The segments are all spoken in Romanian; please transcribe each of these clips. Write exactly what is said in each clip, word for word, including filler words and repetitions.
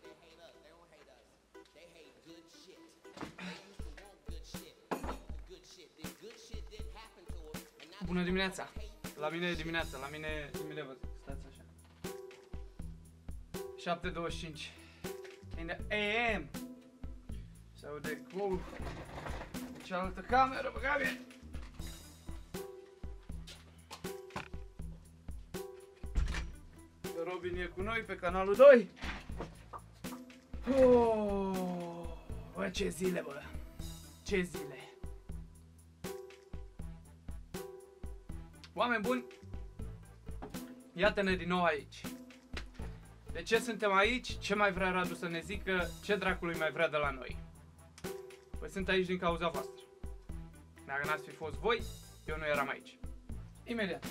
Bună dimineața! La mine e dimineața, la mine, mine vă zic, stați așa. șapte douăzeci și cinci in the A M. Se aude cu cealaltă cameră, bă, Gabi! Robin e cu noi pe canalul doi. Oh, bă, ce zile, bă! Ce zile! Oameni buni, iată-ne din nou aici. De ce suntem aici? Ce mai vrea Radu să ne zică? Ce dracului mai vrea de la noi? Păi sunt aici din cauza voastră. Dacă n-ați fi fost voi, eu nu eram aici. Imediat.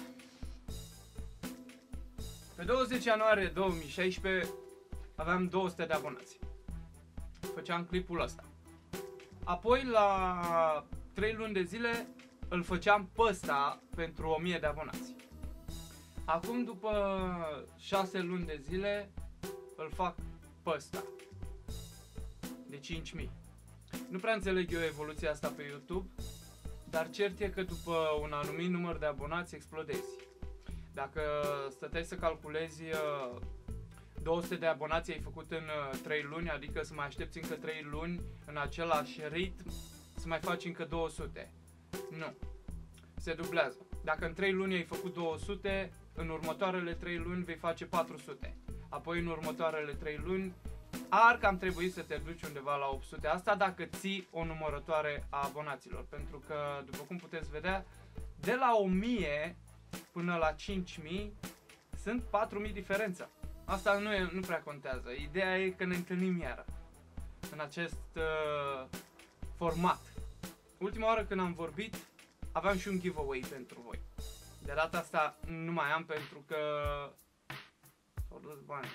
Pe douăzeci ianuarie două mii șaisprezece aveam două sute de abonați. Făceam clipul ăsta. Apoi la trei luni de zile îl făceam pe ăsta pentru o mie de abonați. Acum, după șase luni de zile, îl fac pe ăsta de cinci mii. Nu prea înțeleg eu evoluția asta pe YouTube, dar cert e că după un anumit număr de abonați explodezi. Dacă stăteai să calculezi două sute de abonați ai făcut în trei luni, adică să mai aștepți încă trei luni în același ritm să mai faci încă două sute. Nu. Se dublează. Dacă în trei luni ai făcut două sute, în următoarele trei luni vei face patru sute. Apoi în următoarele trei luni ar cam trebui să te duci undeva la opt sute. Asta dacă ții o numărătoare a abonaților. Pentru că, după cum puteți vedea, de la o mie până la cinci mii sunt patru mii diferență. Asta nu, e, nu prea contează. Ideea e că ne întâlnim iară în acest uh, format. Ultima oară când am vorbit, aveam și un giveaway pentru voi. De data asta nu mai am pentru că s-au dus bani.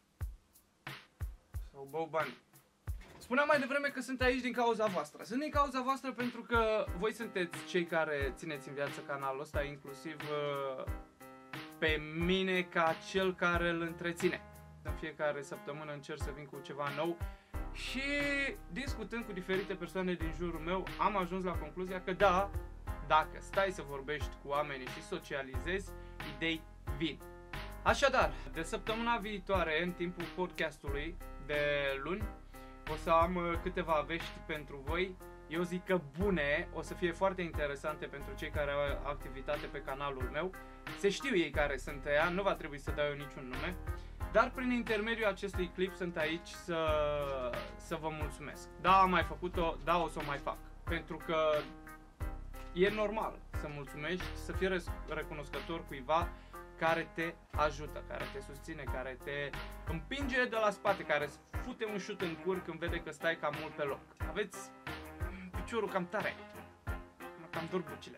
S-au băut bani. Spuneam mai devreme că sunt aici din cauza voastră. Sunt din cauza voastră pentru că voi sunteți cei care țineți în viață canalul ăsta, inclusiv uh, pe mine ca cel care îl întreține. În fiecare săptămână încerc să vin cu ceva nou și discutând cu diferite persoane din jurul meu am ajuns la concluzia că da, dacă stai să vorbești cu oamenii și socializezi, idei vin. Așadar, de săptămâna viitoare, în timpul podcastului de luni, o să am câteva vești pentru voi. Eu zic că bune, o să fie foarte interesante pentru cei care au activitate pe canalul meu. Se știu ei care sunt ea, nu va trebui să dau eu niciun nume. Dar prin intermediul acestui clip sunt aici să, să vă mulțumesc. Da, am mai făcut-o, da, o să o mai fac. Pentru că e normal să mulțumești, să fii recunoscător cuiva care te ajută, care te susține, care te împinge de la spate, care îți fute un șut în cur când vede că stai cam mult pe loc. Aveți piciorul cam tare, cam durbucile.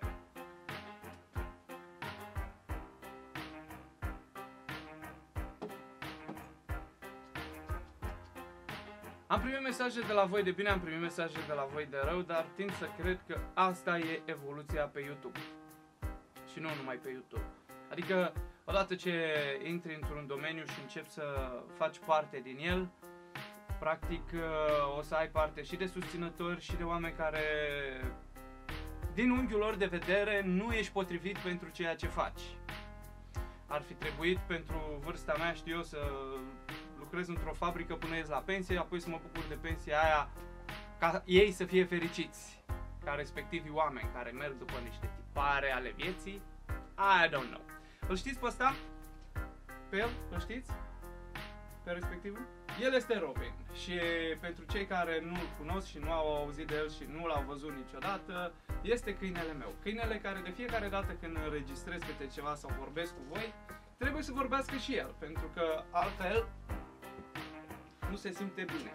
Am primit mesaje de la voi de bine, am primit mesaje de la voi de rău, dar tind să cred că asta e evoluția pe YouTube. Și nu numai pe YouTube. Adică, odată ce intri într-un domeniu și începi să faci parte din el, practic o să ai parte și de susținători și de oameni care, din unghiul lor de vedere, nu ești potrivit pentru ceea ce faci. Ar fi trebuit pentru vârsta mea, știu eu, să lucrez într-o fabrică până ies la pensie, apoi să mă bucur de pensia aia ca ei să fie fericiți, ca respectivii oameni care merg după niște tipare ale vieții. I don't know. Îl știți pe ăsta? Pe el? Îl știți? Pe respectivul? El este Robin și pentru cei care nu-l cunosc și nu au auzit de el și nu l-au văzut niciodată, este câinele meu. Câinele care de fiecare dată când înregistrez câte ceva sau vorbesc cu voi, trebuie să vorbească și el, pentru că altfel nu se simte bine.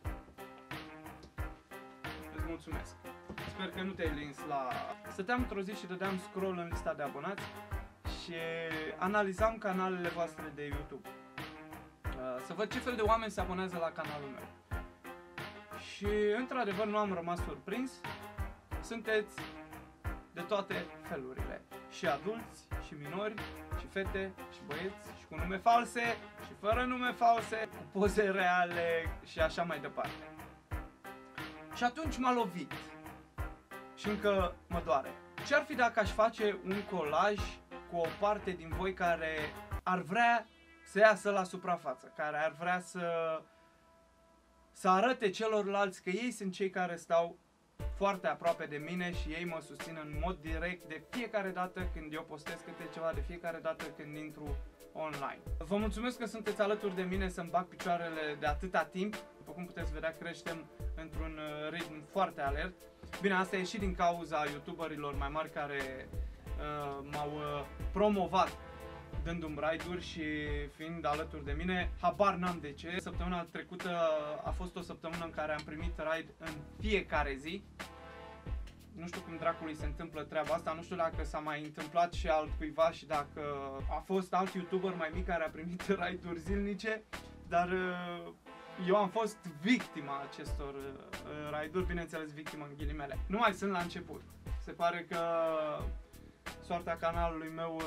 Îți mulțumesc. Sper că nu te-ai lins la... Stăteam într-o zi și dădeam scroll în lista de abonați și analizam canalele voastre de YouTube. Să văd ce fel de oameni se abonează la canalul meu. Și într-adevăr nu am rămas surprins. Sunteți de toate felurile. Și adulți, și minori, și și fete, și băieți, și cu nume false, și fără nume false, cu poze reale și așa mai departe. Și atunci m-a lovit și încă mă doare. Ce-ar fi dacă aș face un colaj cu o parte din voi care ar vrea să iasă la suprafață, care ar vrea să, să arate celorlalți că ei sunt cei care stau foarte aproape de mine și ei mă susțin în mod direct de fiecare dată când eu postez câte ceva, de fiecare dată când intru online. Vă mulțumesc că sunteți alături de mine să-mi bag picioarele de atâta timp. După cum puteți vedea, creștem într-un ritm foarte alert. Bine, asta e și din cauza youtuberilor mai mari care uh, m-au uh, promovat dându-mi raid-uri și fiind alături de mine. Habar n-am de ce. Săptămâna trecută a fost o săptămână în care am primit raid în fiecare zi. Nu știu cum dracului se întâmplă treaba asta, nu știu dacă s-a mai întâmplat și altcuiva și dacă a fost alt youtuber mai mic care a primit raid-uri zilnice, dar eu am fost victima acestor raid-uri, bineînțeles victima în ghilimele. Nu mai sunt la început. Se pare că soarta canalului meu,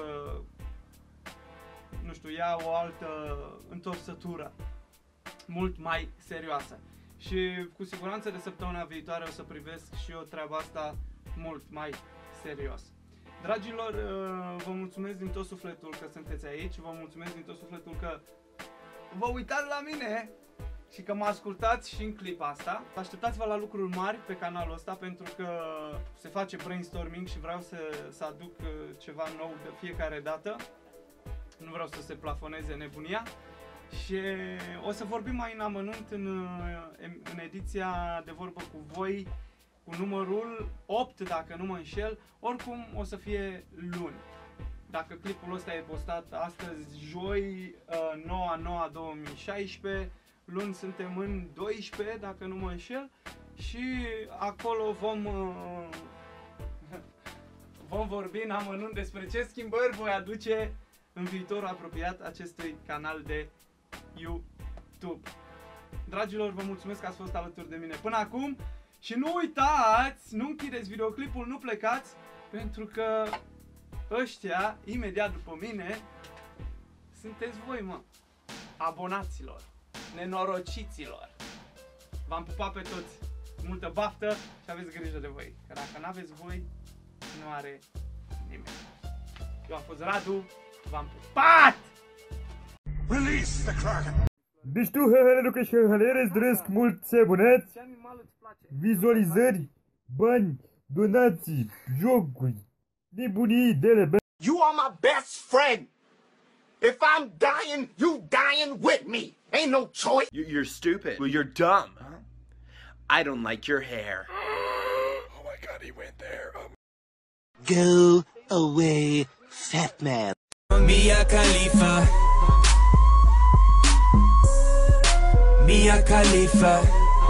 nu știu, ia o altă întorsătură mult mai serioasă. Și cu siguranță de săptămâna viitoare o să privesc și eu treaba asta mult mai serios. Dragilor, vă mulțumesc din tot sufletul că sunteți aici, vă mulțumesc din tot sufletul că vă uitați la mine și că mă ascultați și în clipa asta. Așteptați-vă la lucruri mari pe canalul ăsta pentru că se face brainstorming și vreau să, să aduc ceva nou de fiecare dată. Nu vreau să se plafoneze nebunia. Și o să vorbim mai în amănunt în, în ediția De Vorbă cu Voi, cu numărul opt, dacă nu mă înșel. Oricum o să fie luni. Dacă clipul ăsta e postat astăzi, joi, nouă a nouă a două mii șaisprezece, luni suntem în doisprezece, dacă nu mă înșel. Și acolo vom, vom vorbi în amănunt despre ce schimbări voi aduce în viitorul apropiat acestui canal de YouTube. Dragilor, vă mulțumesc că ați fost alături de mine până acum și nu uitați, nu închideți videoclipul, nu plecați, pentru că ăștia, imediat după mine, sunteți voi, mă, abonaților, nenorociților. V-am pupat pe toți, multă baftă și aveți grijă de voi, că dacă n-aveți voi, nu are nimeni. Eu am fost Radu, v-am pupat! Release the Kraken! Deci tu, hăhăle, Luca și hăhălere, îți doresc mulți abonați, vizualizări, bani, donații, jocuri, nebunii, dele, bă. You are my best friend! If I'm dying, you dying with me! Ain't no choice! You're stupid. Well, you're dumb. Huh? I don't like your hair. Oh my god, he went there. Oh. Go away, fat man. Mia Khalifa. Mia Khalifa.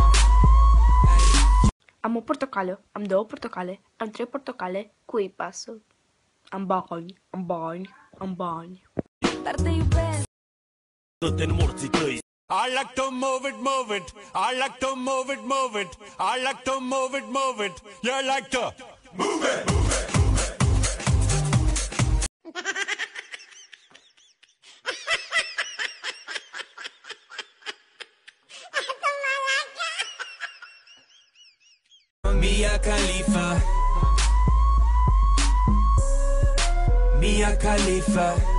Am o portocală, am două portocale, am trei portocale, cui pasă? Am bani, am bani, am bani. Dar te iubesc. Dă-te în morții tăi. I like to move it, move it. I like to move it, move it. I like to move it, move it. You like to move it, move it, move it. Mia Khalifa. Mia Khalifa.